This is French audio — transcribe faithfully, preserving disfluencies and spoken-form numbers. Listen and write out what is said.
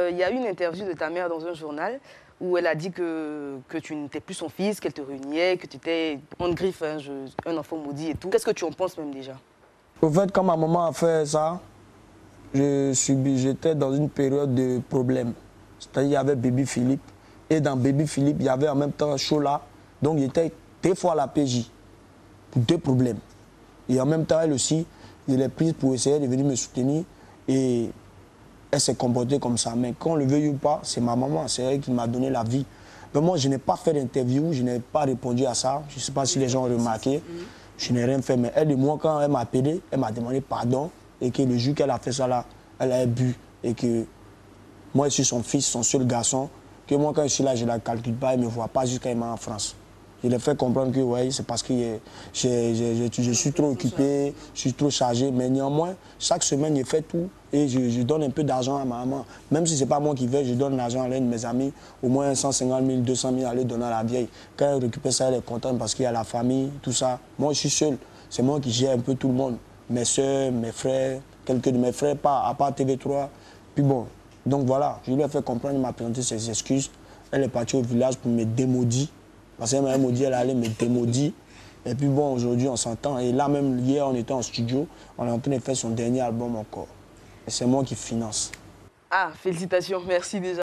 euh, y a eu une interview de ta mère dans un journal où elle a dit que, que tu n'étais plus son fils, qu'elle te reniait, que tu étais en griffe, hein, je, un enfant maudit et tout. Qu'est-ce que tu en penses même déjà? Au fait, quand ma maman a fait ça, j'étais dans une période de problème. C'est-à-dire qu'il y avait Baby Philippe. Et dans Baby Philippe, il y avait en même temps Chola. Donc j'étais deux fois à la P J pour deux problèmes. Et en même temps, elle aussi, je l'ai prise pour essayer de venir me soutenir. Et elle s'est comportée comme ça. Mais qu'on le veuille ou pas, c'est ma maman, c'est elle qui m'a donné la vie. Mais moi, je n'ai pas fait d'interview, je n'ai pas répondu à ça. Je ne sais pas si les gens ont remarqué. Je n'ai rien fait. Mais elle et moi, quand elle m'a appelé, elle m'a demandé pardon. Et que le jour qu'elle a fait ça là, elle a bu. Et que moi, je suis son fils, son seul garçon. Que moi, quand je suis là, je ne la calcule pas, elle ne me voit pas jusqu'à elle m'a en France. Je lui ai fait comprendre que ouais, c'est parce que je, je, je, je suis trop occupé, je suis trop chargé. Mais néanmoins, chaque semaine, je fais tout et je, je donne un peu d'argent à ma maman. Même si ce n'est pas moi qui vais, je donne l'argent à l'un de mes amis, au moins cent cinquante mille, deux cent mille à lui donner à la vieille. Quand elle récupère ça, elle est contente parce qu'il y a la famille, tout ça. Moi, je suis seul. C'est moi qui gère un peu tout le monde. Mes soeurs, mes frères, quelques de mes frères, pas, à part T V trois. Puis bon, donc voilà, je lui ai fait comprendre, il m'a présenté ses excuses. Elle est partie au village pour me démaudire. Parce qu'elle m'a maudit, elle allait me démaudire. Et puis bon, aujourd'hui, on s'entend. Et là, même hier, on était en studio. On est en train de faire son dernier album encore. Et c'est moi qui finance. Ah, félicitations, merci déjà.